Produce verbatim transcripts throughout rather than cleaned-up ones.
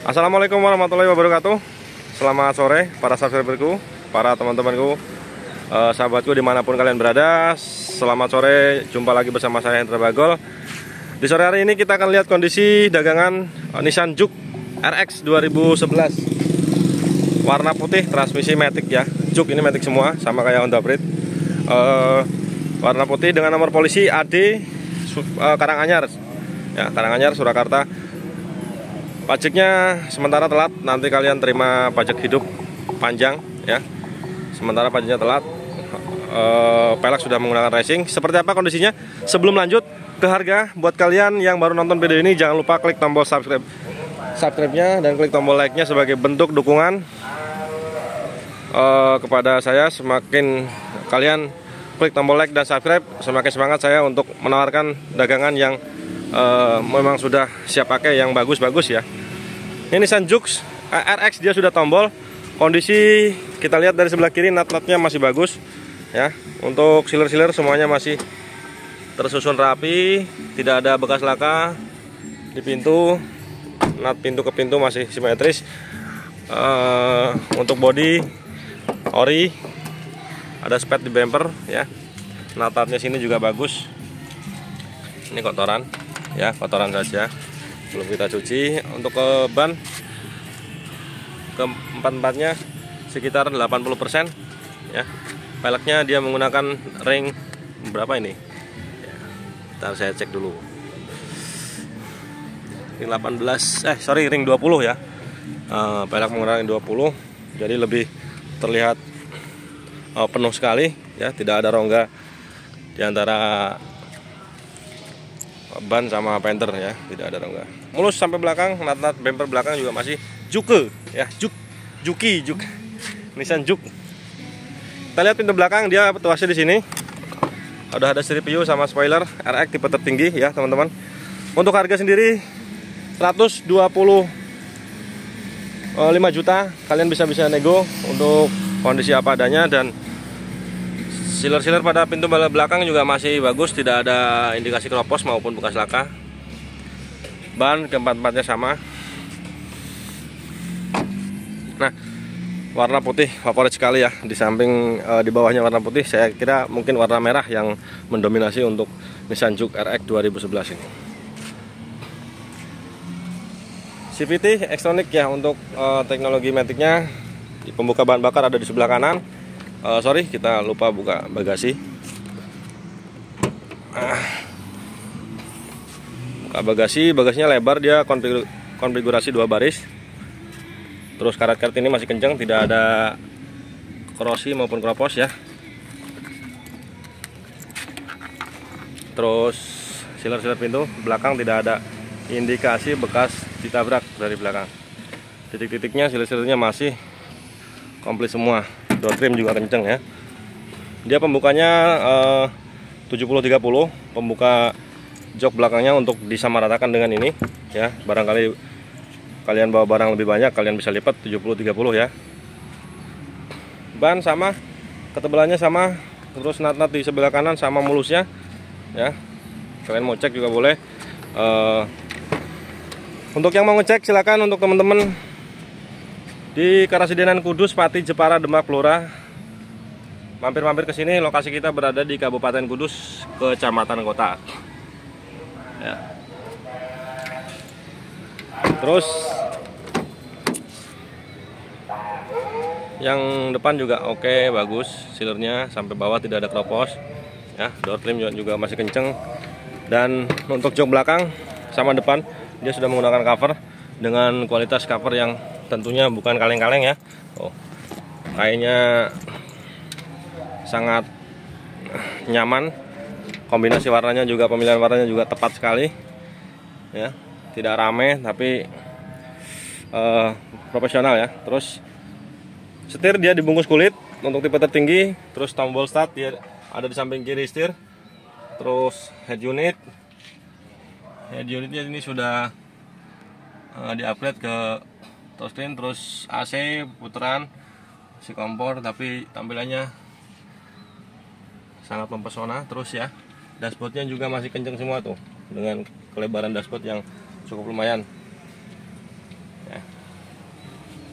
Assalamualaikum warahmatullahi wabarakatuh. Selamat sore para subscriberku, para teman-temanku, eh, sahabatku dimanapun kalian berada. Selamat sore, jumpa lagi bersama saya Hendra Bagol. Di sore hari ini kita akan lihat kondisi dagangan eh, Nissan Juke R X dua ribu sebelas. Warna putih, transmisi matic ya. Juke ini matic semua, sama kayak Honda Breed. eh, Warna putih dengan nomor polisi A D eh, Karanganyar ya, Karanganyar, Surakarta. Pajaknya sementara telat, nanti kalian terima pajak hidup panjang ya. Sementara pajaknya telat. e, Pelek sudah menggunakan racing. Seperti apa kondisinya? Sebelum lanjut ke harga, buat kalian yang baru nonton video ini, jangan lupa klik tombol subscribe Subscribe-nya dan klik tombol like-nya sebagai bentuk dukungan e, kepada saya. Semakin kalian klik tombol like dan subscribe, semakin semangat saya untuk menawarkan dagangan yang Uh, memang sudah siap pakai, yang bagus-bagus ya. Ini Nissan Juke R X, dia sudah tombol. Kondisi kita lihat dari sebelah kiri, nut-nutnya masih bagus ya. Untuk sealer-sealer semuanya masih tersusun rapi, tidak ada bekas laka di pintu. Nut pintu ke pintu masih simetris. uh, Untuk bodi ori, ada spet di bumper ya. Nut-nutnya sini juga bagus. Ini kotoran ya, kotoran saja, belum kita cuci. Untuk ke ban keempat-empatnya sekitar delapan puluh persen ya. Peleknya dia menggunakan ring berapa ini ya, ntar saya cek dulu. Ring delapan belas, eh sorry ring dua puluh ya. uh, Pelek menggunakan ring dua puluh, jadi lebih terlihat uh, penuh sekali ya. Tidak ada rongga di antara ban sama fender ya, tidak ada rongga. Mulus sampai belakang, nut-nut bumper belakang juga masih Juke ya, Juke, Juki, Juke, Nissan Juke. Kita lihat pintu belakang, dia tuasnya di sini. Udah ada strip view sama spoiler R X tipe tertinggi ya teman-teman. Untuk harga sendiri seratus dua puluh lima juta, kalian bisa bisa nego untuk kondisi apa adanya. Dan sealer-sealer pada pintu belakang juga masih bagus, tidak ada indikasi keropos maupun bekas laka. Ban keempat-empatnya sama. Nah, warna putih favorit sekali ya. Di samping e, di bawahnya warna putih, saya kira mungkin warna merah yang mendominasi untuk Nissan Juke R X dua ribu sebelas ini. C V T Xtronic ya, untuk e, teknologi maticnya. Pembuka bahan bakar ada di sebelah kanan. Uh, sorry, kita lupa buka bagasi. Ah. Buka bagasi, bagasinya lebar, dia konfigur konfigurasi dua baris. Terus karet-karet ini masih kencang, tidak ada korosi maupun keropos ya. Terus sealer-sealer pintu belakang tidak ada indikasi bekas ditabrak dari belakang. Titik-titiknya, sealer-sealernya masih komplit semua. Door trim juga kenceng ya. Dia pembukanya eh, tujuh puluh tiga puluh, pembuka jok belakangnya untuk disamaratakan dengan ini ya. Barangkali kalian bawa barang lebih banyak, kalian bisa lipat tujuh puluh tiga puluh ya. Ban sama, ketebalannya sama. Terus nut-nut di sebelah kanan sama mulusnya ya. Kalian mau cek juga boleh. eh, Untuk yang mau ngecek silakan, untuk teman-teman di Karasidenan, Kudus, Pati, Jepara, Demak, Blora, mampir-mampir ke sini. Lokasi kita berada di Kabupaten Kudus, Kecamatan Kota. Ya. Terus yang depan juga oke, bagus, sealernya sampai bawah tidak ada keropos. Ya, door trim juga, juga masih kenceng. Dan untuk jok belakang sama depan, dia sudah menggunakan cover dengan kualitas cover yang tentunya bukan kaleng-kaleng ya. Oh, kayaknya sangat nyaman. Kombinasi warnanya juga, pemilihan warnanya juga tepat sekali ya. Tidak rame tapi uh, profesional ya. Terus setir dia dibungkus kulit untuk tipe tertinggi. Terus tombol start dia ada di samping kiri setir. Terus head unit, head unitnya ini sudah uh, di-upgrade ke touchscreen. Terus A C putaran, si kompor, tapi tampilannya sangat mempesona. Terus ya, dashboardnya juga masih kenceng semua tuh, dengan kelebaran dashboard yang cukup lumayan ya.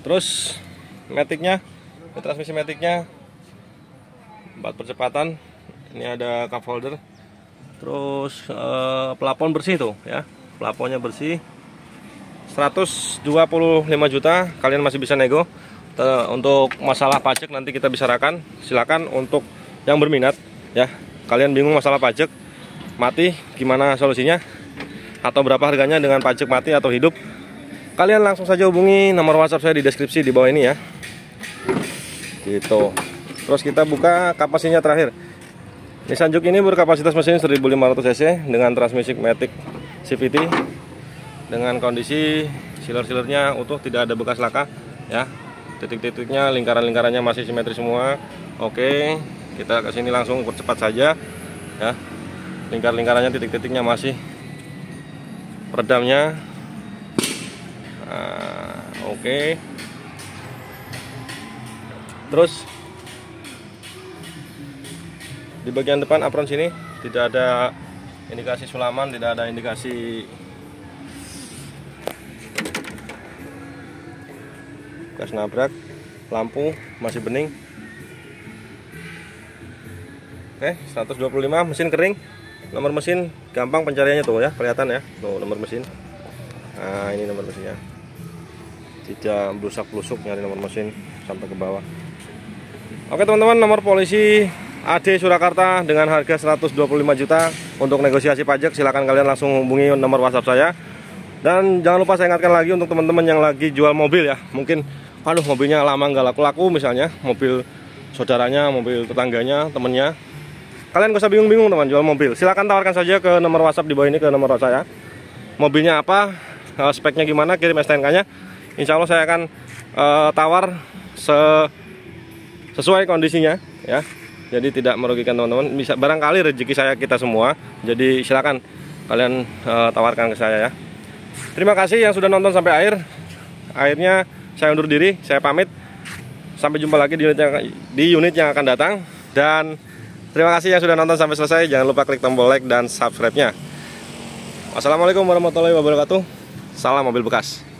Terus maticnya, transmisi maticnya empat percepatan. Ini ada cup holder. Terus eh, pelapon bersih tuh ya, pelaponnya bersih. seratus dua puluh lima juta, kalian masih bisa nego. Untuk masalah pajak nanti kita bicarakan. Silakan untuk yang berminat ya. Kalian bingung masalah pajak mati, gimana solusinya? Atau berapa harganya dengan pajak mati atau hidup? Kalian langsung saja hubungi nomor WhatsApp saya di deskripsi di bawah ini ya. Gitu. Terus kita buka kapasitasnya terakhir. Nissan Juke ini berkapasitas mesin seribu lima ratus cc dengan transmisi matic C V T dengan kondisi sealer-sealernya utuh, tidak ada bekas laka ya. Titik-titiknya, lingkaran-lingkarannya masih simetris semua. Oke, kita ke sini langsung percepat saja ya. Lingkar-lingkarannya, titik-titiknya masih, peredamnya. Nah, oke. Terus di bagian depan apron sini tidak ada indikasi sulaman, tidak ada indikasi bekas nabrak. Lampu masih bening. Oke, seratus dua puluh lima, mesin kering. Nomor mesin gampang pencariannya tuh ya, kelihatan ya. Tuh nomor mesin. Nah, ini nomor mesinnya. Tidak blusak-blusuk nyari nomor mesin sampai ke bawah. Oke teman-teman, nomor polisi A D Surakarta dengan harga seratus dua puluh lima juta. Untuk negosiasi pajak silakan kalian langsung hubungi nomor WhatsApp saya. Dan jangan lupa saya ingatkan lagi untuk teman-teman yang lagi jual mobil ya. Mungkin aduh mobilnya lama nggak laku-laku, misalnya mobil saudaranya, mobil tetangganya, temennya. Kalian gak usah bingung-bingung teman jual mobil. Silakan tawarkan saja ke nomor WhatsApp di bawah ini, ke nomor saya. Mobilnya apa, speknya gimana, kirim S T N K-nya. Insya Allah saya akan uh, tawar se sesuai kondisinya ya. Jadi tidak merugikan teman-teman. Bisa barangkali rezeki saya kita semua. Jadi silakan kalian uh, tawarkan ke saya ya. Terima kasih yang sudah nonton sampai akhir. Akhirnya saya undur diri, saya pamit. Sampai jumpa lagi di unit yang, di unit yang akan datang. Dan terima kasih yang sudah nonton sampai selesai. Jangan lupa klik tombol like dan subscribe-nya. Wassalamualaikum warahmatullahi wabarakatuh. Salam mobil bekas.